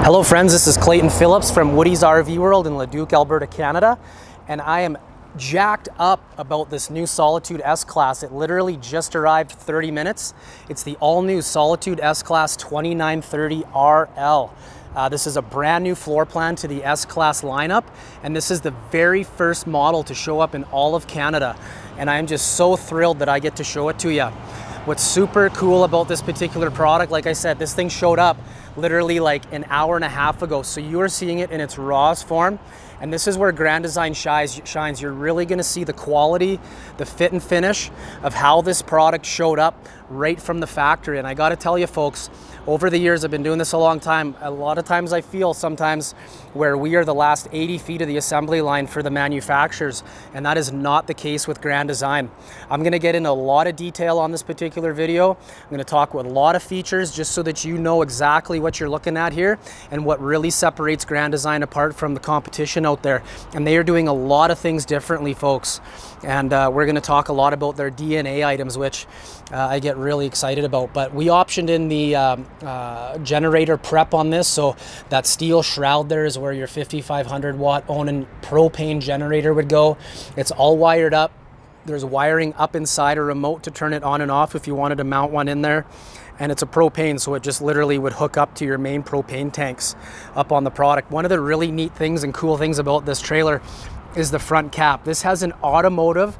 Hello friends, this is Clayton Phillips from Woody's RV World in Leduc, Alberta, Canada, and I am jacked up about this new Solitude S-Class. It literally just arrived 30 minutes. It's the all-new Solitude S-Class 2930 RL. This is a brand new floor plan to the S-Class lineup, and this is the very first model to show up in all of Canada, and I am just so thrilled that I get to show it to you. What's super cool about this particular product, like I said, this thing showed up literally like an hour and a half ago. So you are seeing it in its rawest form. And this is where Grand Design shines. You're really gonna see the quality, the fit and finish of how this product showed up right from the factory. And I gotta tell you folks, over the years, I've been doing this a long time. A lot of times I feel sometimes where we are the last 80 feet of the assembly line for the manufacturers, and that is not the case with Grand Design. I'm gonna get into a lot of detail on this particular video. I'm gonna talk with a lot of features just so that you know exactly what you're looking at here and what really separates Grand Design apart from the competition out there. And they are doing a lot of things differently, folks. And we're gonna talk a lot about their DNA items, which I get really excited about. But we optioned in the generator prep on this, so that steel shroud there is where your 5500 watt Onan propane generator would go. It's all wired up. There's wiring up inside a remote to turn it on and off if you wanted to mount one in there. And it's a propane, so it just literally would hook up to your main propane tanks up on the product. One of the really neat things and cool things about this trailer is the front cap. This has an automotive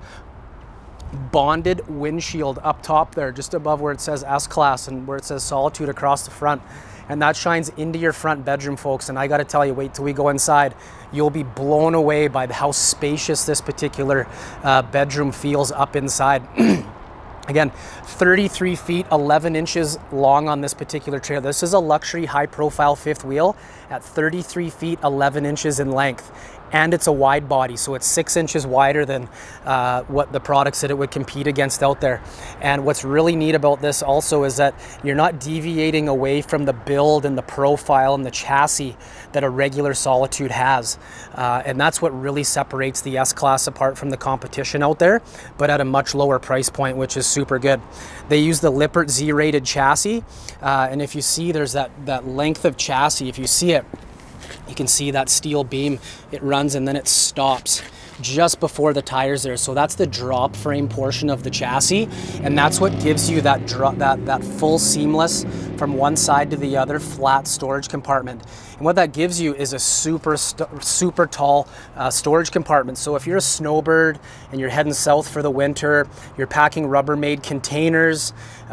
bonded windshield up top there, just above where it says S-Class and where it says Solitude across the front. And that shines into your front bedroom, folks. And I gotta tell you, wait till we go inside. You'll be blown away by how spacious this particular bedroom feels up inside. Again, 33 feet, 11 inches long on this particular trailer. This is a luxury high profile fifth wheel at 33 feet, 11 inches in length. And it's a wide body, so it's 6 inches wider than what the products that it would compete against out there. And what's really neat about this also is that you're not deviating away from the build and the profile and the chassis that a regular Solitude has. And that's what really separates the S-Class apart from the competition out there, but at a much lower price point, which is super good. They use the Lippert Z-rated chassis, and if you see there's that length of chassis, if you see it, you can see that steel beam, it runs and then it stops just before the tires there. So that's the drop frame portion of the chassis, and that's what gives you that that full seamless from one side to the other flat storage compartment. And what that gives you is a super tall storage compartment. So if you're a snowbird and you're heading south for the winter, you're packing Rubbermaid containers,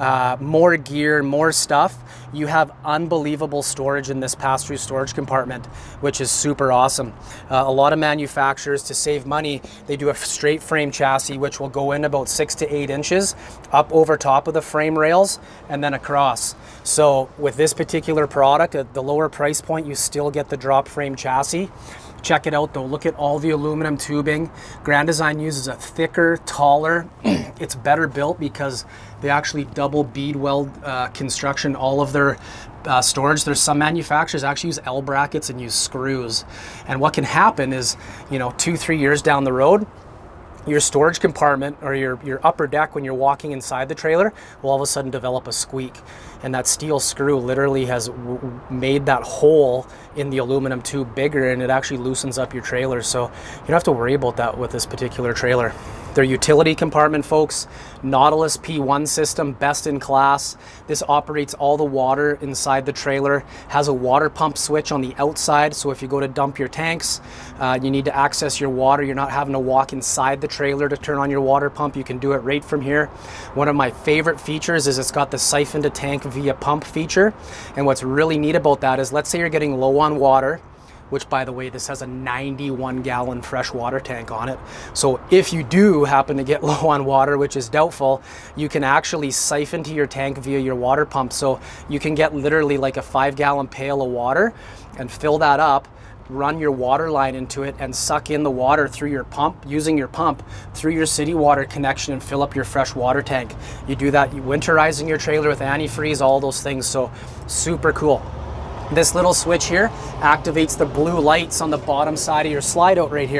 more gear, more stuff, you have unbelievable storage in this pass-through storage compartment, which is super awesome. A lot of manufacturers, to save money, they do a straight frame chassis, which will go in about 6 to 8 inches up over top of the frame rails and then across. So with this particular product, at the lower price point, you still get the drop frame chassis. Check it out though, look at all the aluminum tubing. Grand Design uses a thicker, taller, it's better built because they actually double bead weld construction all of their storage. There's some manufacturers actually use L brackets and use screws. And what can happen is, you know, 2-3 years down the road, your storage compartment or your upper deck when you're walking inside the trailer will all of a sudden develop a squeak. And that steel screw literally has made that hole in the aluminum tube bigger, and it actually loosens up your trailer. So you don't have to worry about that with this particular trailer. Their utility compartment, folks, Nautilus P1 system, best in class. This operates all the water inside the trailer, has a water pump switch on the outside, so if you go to dump your tanks, you need to access your water, you're not having to walk inside the trailer to turn on your water pump. You can do it right from here. One of my favorite features is it's got the siphon to tank via pump feature, and what's really neat about that is, let's say you're getting low on water, which, by the way, this has a 91-gallon fresh water tank on it. So if you do happen to get low on water, which is doubtful, you can actually siphon to your tank via your water pump. So you can get literally like a 5-gallon pail of water and fill that up, run your water line into it and suck in the water through your pump, using your pump through your city water connection, and fill up your fresh water tank. You do that, you winterizing your trailer with antifreeze, all those things. So super cool. This little switch here activates the blue lights on the bottom side of your slide out right here.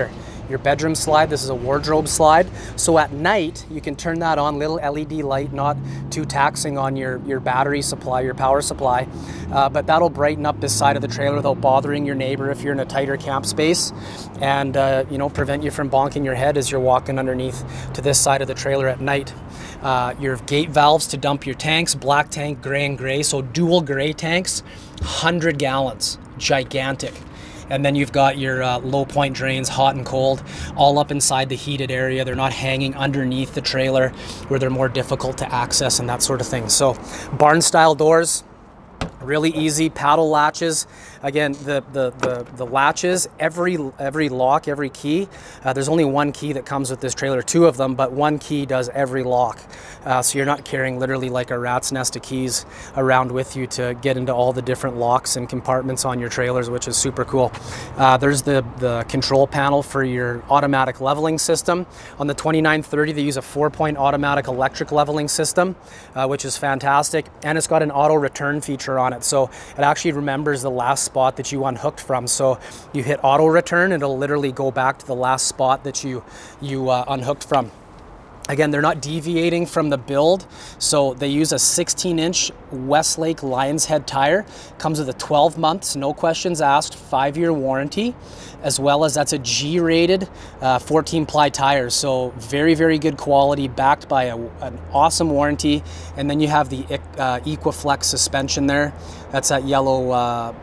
your bedroom slide. This is a wardrobe slide. So at night, you can turn that on, little LED light, not too taxing on your battery supply, your power supply. But that'll brighten up this side of the trailer without bothering your neighbor if you're in a tighter camp space, and you know, prevent you from bonking your head as you're walking underneath to this side of the trailer at night. Your gate valves to dump your tanks, black tank, gray and gray, so dual gray tanks, 100 gallons, gigantic. And then you've got your low point drains, hot and cold, all up inside the heated area. They're not hanging underneath the trailer where they're more difficult to access and that sort of thing. So barn style doors, really easy, paddle latches. Again, the latches, every lock, every key, there's only one key that comes with this trailer, 2 of them, but 1 key does every lock. So you're not carrying literally like a rat's nest of keys around with you to get into all the different locks and compartments on your trailers, which is super cool. There's the control panel for your automatic leveling system. On the 2930, they use a 4-point automatic electric leveling system, which is fantastic. And it's got an auto return feature on it. So it actually remembers the last spot that you unhooked from. So you hit auto return, it'll literally go back to the last spot that you unhooked from. Again, they're not deviating from the build, so they use a 16-inch Westlake Lion's Head tire. Comes with a 12 months, no questions asked, 5-year warranty, as well as that's a G-rated 14-ply tire. So very, very good quality, backed by an awesome warranty. And then you have the Equiflex suspension there. That's that yellow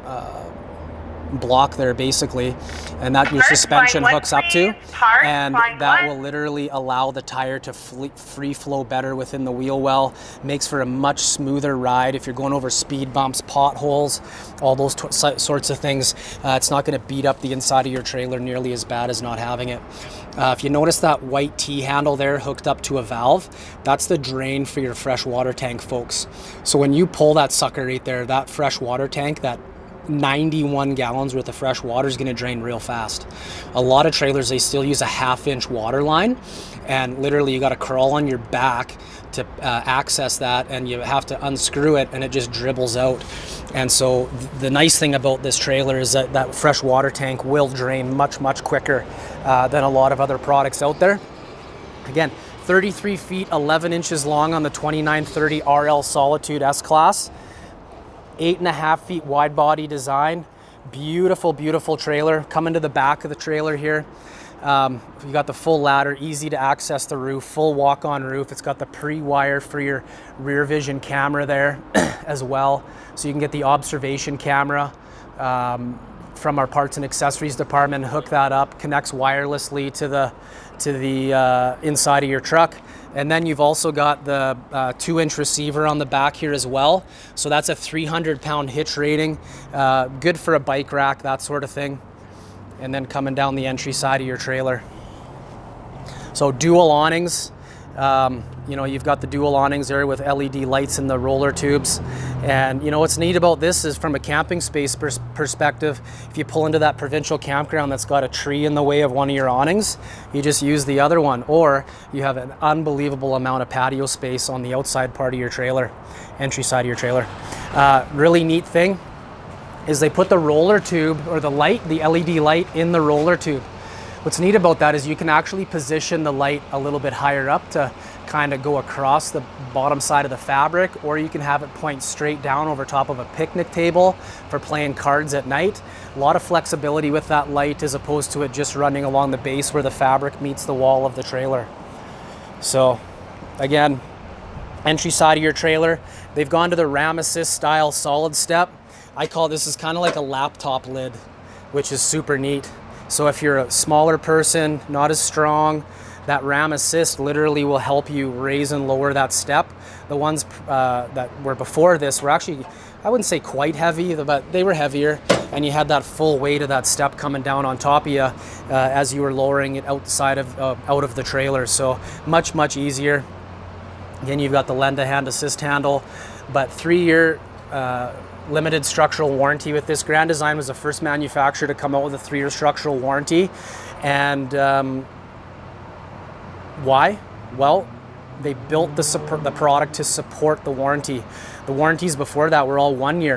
block there basically, and that your suspension hooks up to, and that will literally allow the tire to free flow better within the wheel well. Makes for a much smoother ride if you're going over speed bumps, potholes, all those sorts of things. It's not going to beat up the inside of your trailer nearly as bad as not having it. If you notice that white T-handle there hooked up to a valve, that's the drain for your fresh water tank, folks. So when you pull that sucker right there, that fresh water tank, that 91 gallons worth of fresh water is going to drain real fast. A lot of trailers, they still use a 1/2-inch water line, and literally you got to crawl on your back to access that, and you have to unscrew it and it just dribbles out. And so the nice thing about this trailer is that that fresh water tank will drain much quicker than a lot of other products out there. Again, 33 feet 11 inches long on the 2930 RL Solitude S-Class. 8.5 feet wide body design. Beautiful, beautiful trailer. Coming to the back of the trailer here. You got the full ladder, easy to access the roof, full walk-on roof. It's got the pre-wire for your rear vision camera there as well. So you can get the observation camera from our parts and accessories department, hook that up, connects wirelessly to the inside of your truck. And then you've also got the 2-inch receiver on the back here as well. So that's a 300-pound hitch rating, good for a bike rack, that sort of thing. And then coming down the entry side of your trailer. So dual awnings. You know, you've got the dual awnings there with LED lights in the roller tubes. And you know what's neat about this is, from a camping space perspective, if you pull into that provincial campground that's got a tree in the way of one of your awnings, you just use the other one, or you have an unbelievable amount of patio space on the outside part of your trailer, entry side of your trailer. Really neat thing is they put the roller tube, or the light, the LED light, in the roller tube. What's neat about that is you can actually position the light a little bit higher up to kind of go across the bottom side of the fabric, or you can have it point straight down over top of a picnic table for playing cards at night. A lot of flexibility with that light, as opposed to it just running along the base where the fabric meets the wall of the trailer. So again, entry side of your trailer, they've gone to the Ram Assist style solid step. I call this is kind of like a laptop lid, which is super neat. So if you're a smaller person, not as strong, that Ram Assist literally will help you raise and lower that step. The ones that were before this were actually, I wouldn't say quite heavy, but they were heavier, and you had that full weight of that step coming down on top of you as you were lowering it outside of out of the trailer. So much easier. Again, you've got the lend-a-hand assist handle, but 3-year limited structural warranty with this. Grand Design was the first manufacturer to come out with a 3-year structural warranty. And why? Well, they built the product to support the warranty. The warranties before that were all 1 year.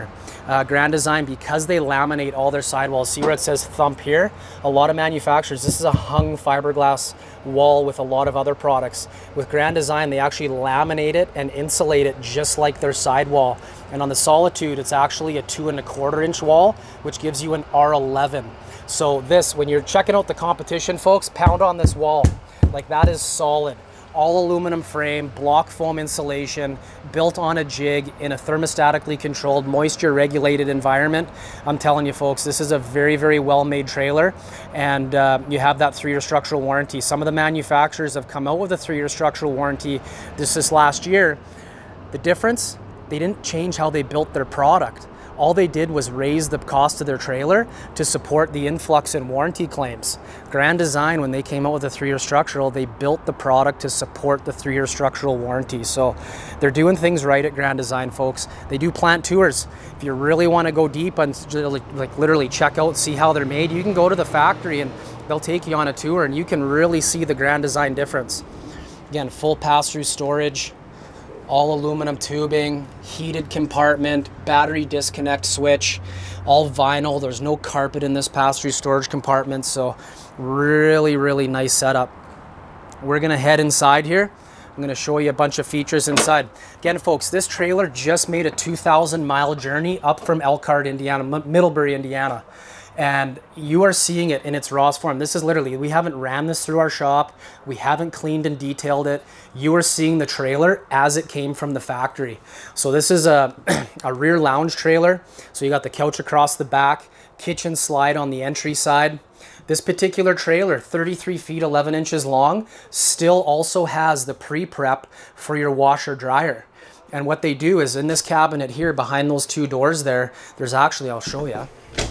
Grand Design, because they laminate all their sidewalls, see where it says thump here? A lot of manufacturers, this is a hung fiberglass wall with a lot of other products. With Grand Design, they actually laminate it and insulate it just like their sidewall. And on the Solitude, it's actually a 2 1/4 inch wall, which gives you an R11. So this, when you're checking out the competition, folks, pound on this wall. Like, that is solid. All aluminum frame, block foam insulation, built on a jig in a thermostatically controlled, moisture regulated environment. I'm telling you folks, this is a very, very well made trailer, and you have that 3-year structural warranty. Some of the manufacturers have come out with a 3-year structural warranty this last year. The difference, they didn't change how they built their product. All they did was raise the cost of their trailer to support the influx in warranty claims. Grand Design, when they came out with a 3-year structural, they built the product to support the 3-year structural warranty. So they're doing things right at Grand Design, folks. They do plant tours. If you really want to go deep and like literally check out, see how they're made, you can go to the factory and they'll take you on a tour and you can really see the Grand Design difference. Again, full pass-through storage, all aluminum tubing, heated compartment, battery disconnect switch, all vinyl. There's no carpet in this pass-through storage compartment, so really, really nice setup. We're gonna head inside here. I'm gonna show you a bunch of features inside. Again, folks, this trailer just made a 2,000-mile journey up from Elkhart, Indiana, Middlebury, Indiana. And you are seeing it in its rawest form. This is literally, we haven't ran this through our shop. We haven't cleaned and detailed it. You are seeing the trailer as it came from the factory. So this is a rear lounge trailer. So you got the couch across the back, kitchen slide on the entry side. This particular trailer, 33 feet, 11 inches long, still also has the pre-prep for your washer dryer. And what they do is in this cabinet here, behind those 2 doors there, there's actually, I'll show you.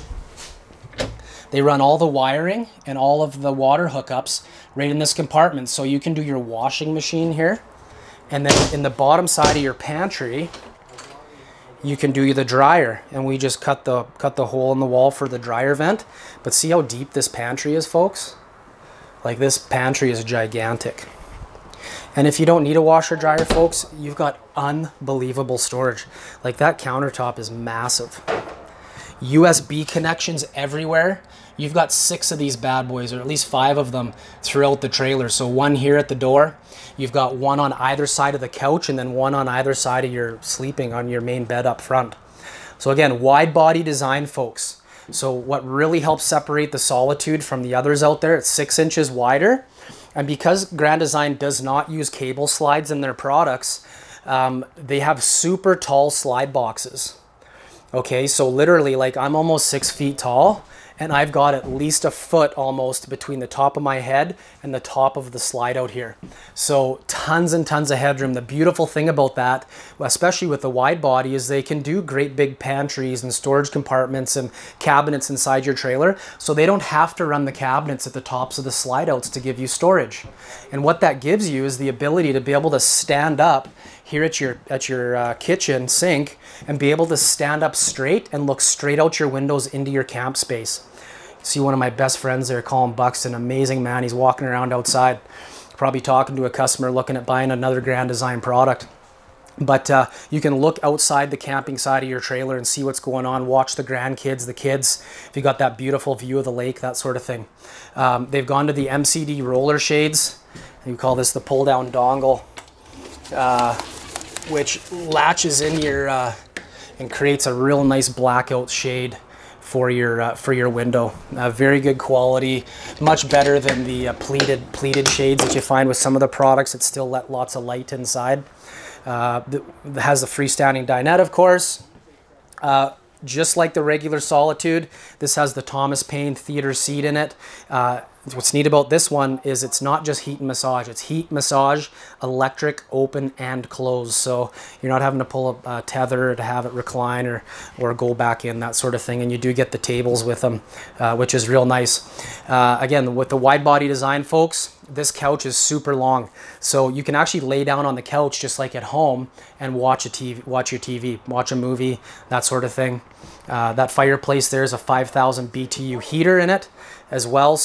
They run all the wiring and all of the water hookups right in this compartment. So you can do your washing machine here. And then in the bottom side of your pantry, you can do the dryer. And we just cut the hole in the wall for the dryer vent. But see how deep this pantry is, folks? Like, this pantry is gigantic. And if you don't need a washer dryer, folks, you've got unbelievable storage. Like, that countertop is massive. USB connections everywhere. You've got 6 of these bad boys, or at least 5 of them throughout the trailer. So 1 here at the door. You've got 1 on either side of the couch, and then 1 on either side of your sleeping on your main bed up front. So again, wide body design, folks. So what really helps separate the Solitude from the others out there, it's 6 inches wider. And because Grand Design does not use cable slides in their products, they have super tall slide boxes. Okay, so literally, like, I'm almost 6 feet tall, and I've got at least a foot almost between the top of my head and the top of the slide out here. So tons and tons of headroom. The beautiful thing about that, especially with the wide body, is they can do great big pantries and storage compartments and cabinets inside your trailer. So they don't have to run the cabinets at the tops of the slide outs to give you storage. And what that gives you is the ability to be able to stand up here at your kitchen sink and be able to stand up straight and look straight out your windows into your camp space. See one of my best friends there, Colin Buxton, amazing man. He's walking around outside, probably talking to a customer looking at buying another Grand Design product. But you can look outside the camping side of your trailer and see what's going on, watch the grandkids, the kids, if you got that beautiful view of the lake, that sort of thing. They've gone to the MCD roller shades. You call this the pull down dongle, which latches in your and creates a real nice blackout shade for your window. Very good quality, much better than the pleated shades that you find with some of the products that still let lots of light inside. It has the freestanding dinette, of course. Just like the regular Solitude, this has the Thomas Paine theater seat in it. What's neat about this one is it's not just heat and massage. It's heat, massage, electric, open, and close. So you're not having to pull a tether to have it recline or go back in, that sort of thing. And you do get the tables with them, which is real nice. Again, with the wide body design, folks, this couch is super long. So you can actually lay down on the couch just like at home and watch your TV, watch a movie, that sort of thing. That fireplace, there's a 5,000 BTU heater in it as well. So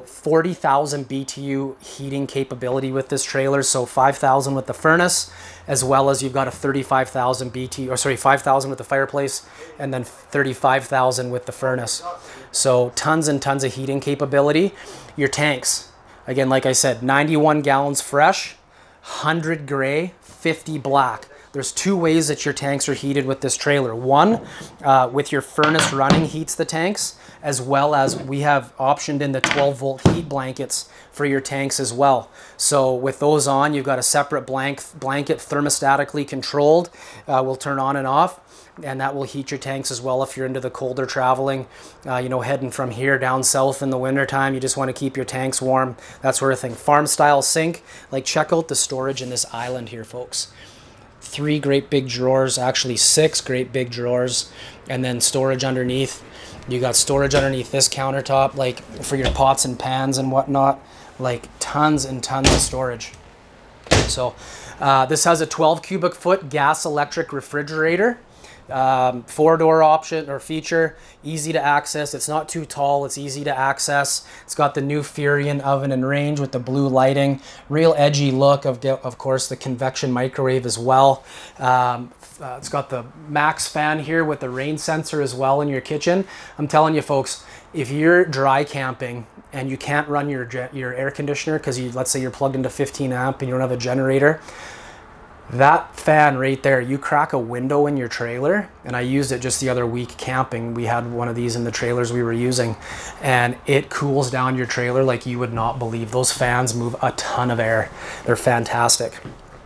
40,000 BTU heating capability with this trailer. So 5,000 with the furnace, as well as you've got a 35,000 BTU, or sorry, 5,000 with the fireplace, and then 35,000 with the furnace. So tons and tons of heating capability. Your tanks, again, like I said, 91 gallons fresh, 100 gray, 50 black. There's two ways that your tanks are heated with this trailer. One, with your furnace running heats the tanks, as well as we have optioned in the 12-volt heat blankets for your tanks as well. So with those on, you've got a separate blanket thermostatically controlled, will turn on and off, and that will heat your tanks as well if you're into the colder traveling, you know, heading from here down south in the winter time. You just want to keep your tanks warm, that sort of thing. Farm style sink. Like, check out the storage in this island here, folks. 3 great big drawers, actually 6 great big drawers, and then storage underneath. You got storage underneath this countertop, like for your pots and pans and whatnot, like tons and tons of storage. So this has a 12 cubic foot gas electric refrigerator. 4-door option or feature, easy to access. It's not too tall, it's easy to access. It's got the new Furion oven and range with the blue lighting, real edgy look. Of course, the convection microwave as well. It's got the max fan here with the rain sensor as well in your kitchen. I'm telling you folks, if you're dry camping and you can't run your air conditioner because let's say you're plugged into 15 amp and you don't have a generator, that fan right there, you crack a window in your trailer, and I used it just the other week camping. We had one of these in the trailers we were using, and it cools down your trailer like you would not believe. Those fans move a ton of air. They're fantastic.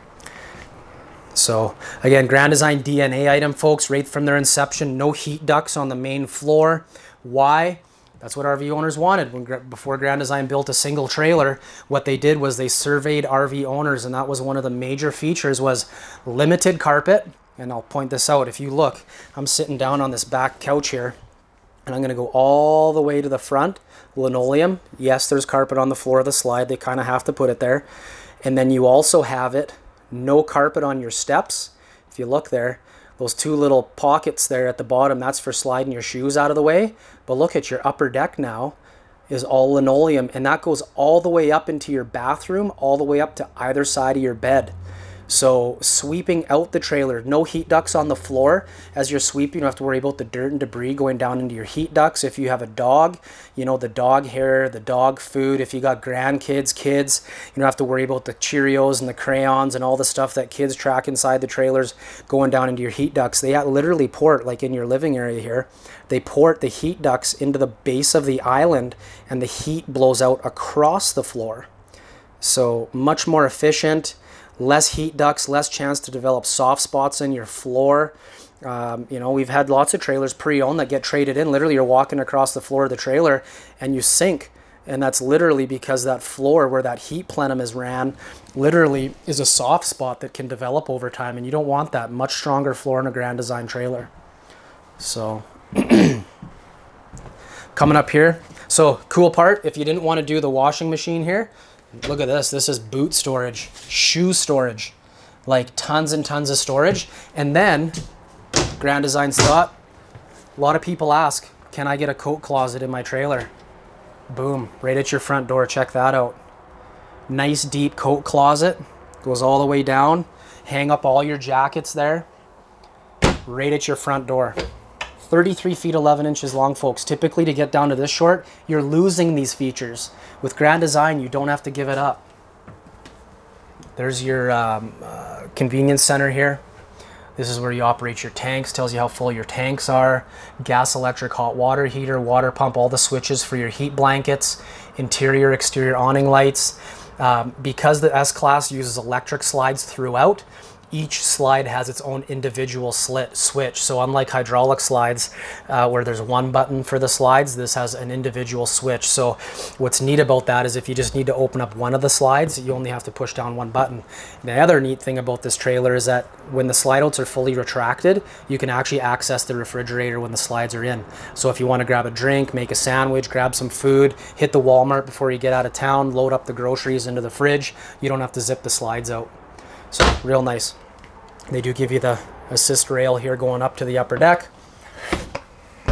So again, Grand Design DNA item, folks, right from their inception. No heat ducts on the main floor. Why? That's what RV owners wanted. Before Grand Design built a single trailer, what they did was they surveyed RV owners, and that was one of the major features, was limited carpet. And I'll point this out. If you look, I'm sitting down on this back couch here, and I'm going to go all the way to the front. Linoleum. Yes, there's carpet on the floor of the slide. They kind of have to put it there. And then you also have it, no carpet on your steps. If you look there, those 2 little pockets there at the bottom, that's for sliding your shoes out of the way. But look at your upper deck now is all linoleum, and that goes all the way up into your bathroom, all the way up to either side of your bed. So sweeping out the trailer, no heat ducts on the floor. As you're sweeping, you don't have to worry about the dirt and debris going down into your heat ducts. If you have a dog, you know, the dog hair, the dog food. If you got grandkids, kids, you don't have to worry about the Cheerios and the crayons and all the stuff that kids track inside the trailers going down into your heat ducts. They literally port, like in your living area here, they port the heat ducts into the base of the island, and the heat blows out across the floor. So much more efficient. Less heat ducts, less chance to develop soft spots in your floor. You know, we've had lots of trailers pre-owned that get traded in. Literally, you're walking across the floor of the trailer and you sink. And that's literally because that floor where that heat plenum is ran literally is a soft spot that can develop over time. And you don't want that. Much stronger floor in a Grand Design trailer. So, coming up here. So, cool part, if you didn't want to do the washing machine here, look at this. This is boot storage, shoe storage, like tons and tons of storage. And then Grand Design's thought, a lot of people ask, can I get a coat closet in my trailer? Boom, right at your front door. Check that out. Nice deep coat closet, goes all the way down. Hang up all your jackets there, right at your front door. 33 feet 11 inches long, folks. Typically, to get down to this short, you're losing these features. With Grand Design, you don't have to give it up. There's your convenience center here. This is where you operate your tanks, tells you how full your tanks are. Gas, electric, hot water heater, water pump, all the switches for your heat blankets, interior, exterior awning lights. Because the S-Class uses electric slides throughout, each slide has its own individual switch. So unlike hydraulic slides where there's one button for the slides, this has an individual switch. So what's neat about that is if you just need to open up one of the slides, you only have to push down one button. The other neat thing about this trailer is that when the slide outs are fully retracted, you can actually access the refrigerator when the slides are in. So if you want to grab a drink, make a sandwich, grab some food, hit the Walmart before you get out of town, load up the groceries into the fridge, you don't have to zip the slides out. So real nice. They do give you the assist rail here going up to the upper deck.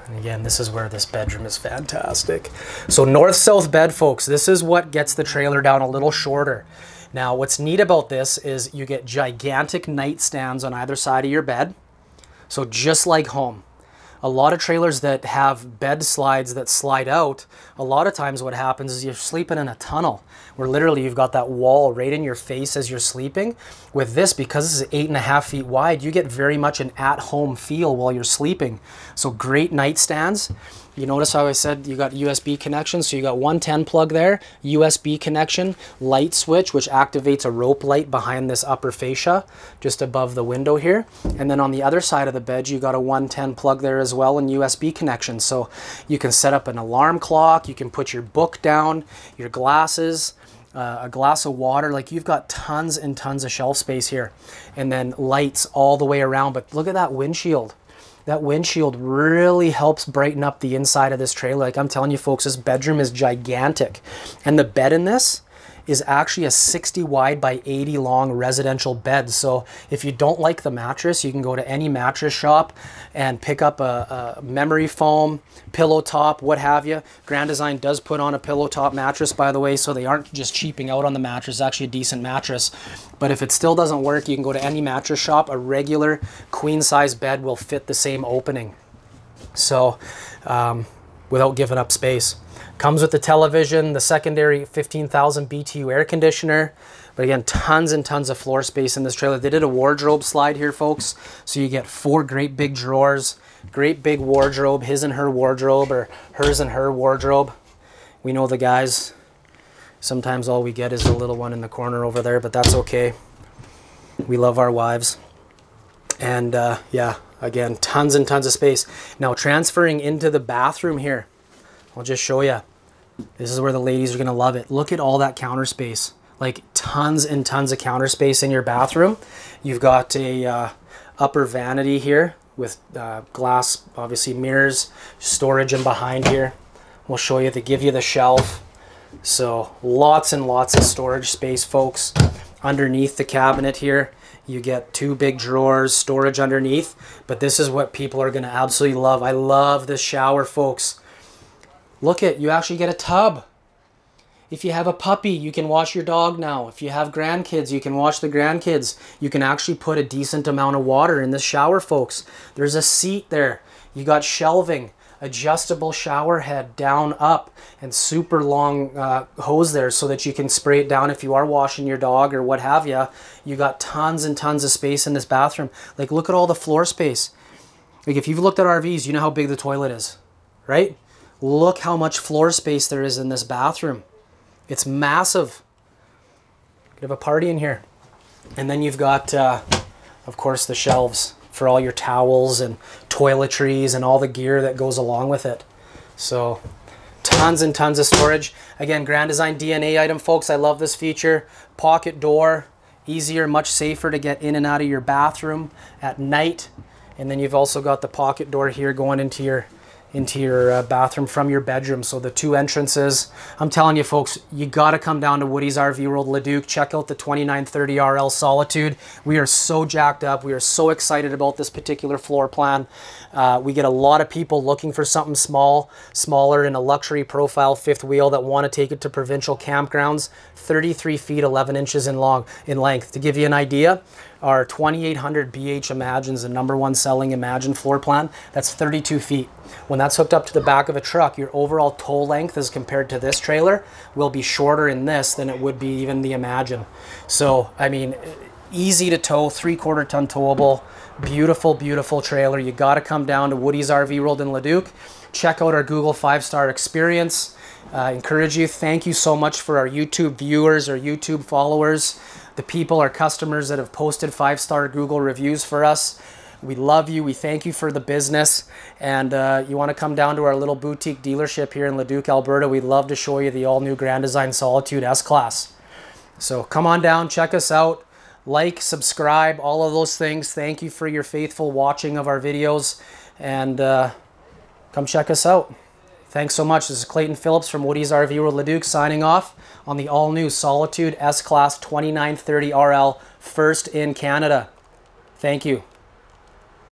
And again, this is where this bedroom is fantastic. So north-south bed, folks. This is what gets the trailer down a little shorter. Now, what's neat about this is you get gigantic nightstands on either side of your bed. So just like home. A lot of trailers that have bed slides that slide out, a lot of times what happens is you're sleeping in a tunnel where literally you've got that wall right in your face as you're sleeping. With this, because this is 8.5 feet wide, you get very much an at-home feel while you're sleeping. So great nightstands. You notice how I said you got USB connection, so you got 110 plug there, USB connection, light switch, which activates a rope light behind this upper fascia, just above the window here. And then on the other side of the bed, you got a 110 plug there as well, and USB connection. So you can set up an alarm clock, you can put your book down, your glasses, a glass of water. Like, you've got tons and tons of shelf space here. And then lights all the way around. But look at that windshield. That windshield really helps brighten up the inside of this trailer. Like I'm telling you folks, this bedroom is gigantic. And the bed in this is actually a 60 wide by 80 long residential bed. So if you don't like the mattress, you can go to any mattress shop and pick up a memory foam, pillow top, what have you. Grand Design does put on a pillow top mattress, by the way, so they aren't just cheaping out on the mattress. It's actually a decent mattress. But if it still doesn't work, you can go to any mattress shop. A regular queen size bed will fit the same opening. So without giving up space. Comes with the television, the secondary 15,000 BTU air conditioner. But again, tons and tons of floor space in this trailer. They did a wardrobe slide here, folks. So you get 4 great big drawers, great big wardrobe, his and her wardrobe, or hers and her wardrobe. We know the guys, sometimes all we get is the little one in the corner over there, but that's okay. We love our wives. And yeah, again, tons and tons of space. Now transferring into the bathroom here, I'll just show you. This is where the ladies are gonna love it. Look at all that counter space. Like tons and tons of counter space in your bathroom. You've got a upper vanity here with glass, obviously mirrors, storage in behind here. We'll show you, they give you the shelf. So lots and lots of storage space, folks. Underneath the cabinet here, you get 2 big drawers, storage underneath. But this is what people are gonna absolutely love. I love this shower, folks. Look at, you actually get a tub. If you have a puppy, you can wash your dog now. If you have grandkids, you can wash the grandkids. You can actually put a decent amount of water in this shower, folks. There's a seat there. You got shelving, adjustable shower head down, up, and super long hose there so that you can spray it down if you are washing your dog or what have you. You got tons and tons of space in this bathroom. Like, look at all the floor space. Like, if you've looked at RVs, you know how big the toilet is, right? Look how much floor space there is in this bathroom. It's massive. You could have a party in here. And then you've got, of course, the shelves for all your towels and toiletries and all the gear that goes along with it. So tons and tons of storage. Again, Grand Design DNA item, folks. I love this feature. Pocket door, easier, much safer to get in and out of your bathroom at night. And then you've also got the pocket door here going into your bathroom from your bedroom. So the 2 entrances. I'm telling you folks, you got to come down to Woody's RV World Leduc. Check out the 2930 RL Solitude. We are so jacked up. We are so excited about this particular floor plan. We get a lot of people looking for something smaller in a luxury profile 5th wheel that want to take it to provincial campgrounds. 33 feet 11 inches in length. To give you an idea, our 2800 BH Imagine's the #1 selling Imagine floor plan. That's 32 feet. When that's hooked up to the back of a truck, your overall tow length as compared to this trailer will be shorter in this than it would be even the Imagine. So, I mean, easy to tow, 3/4 ton towable, beautiful, beautiful trailer. You got to come down to Woody's RV World in Leduc. Check out our Google 5-star experience. Encourage you. Thank you so much for our YouTube viewers, our YouTube followers, the people, our customers that have posted 5-star Google reviews for us. We love you. We thank you for the business. And you want to come down to our little boutique dealership here in Leduc, Alberta, we'd love to show you the all-new Grand Design Solitude S-Class. So come on down, check us out, like, subscribe, all of those things. Thank you for your faithful watching of our videos. And come check us out. Thanks so much. This is Clayton Phillips from Woody's RV World Leduc signing off on the all-new Solitude S-Class 2930 RL, first in Canada. Thank you.